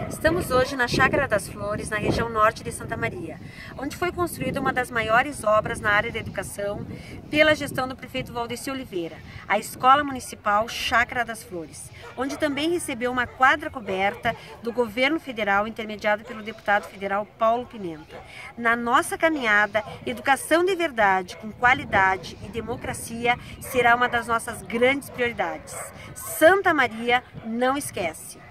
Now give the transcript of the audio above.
Estamos hoje na Chácara das Flores, na região norte de Santa Maria, onde foi construída uma das maiores obras na área da educação pela gestão do prefeito Valdeci, a Escola Municipal Chácara das Flores, onde também recebeu uma quadra coberta do governo federal, intermediado pelo deputado federal Paulo Pimenta. Na nossa caminhada, educação de verdade, com qualidade e democracia será uma das nossas grandes prioridades. Santa Maria não esquece!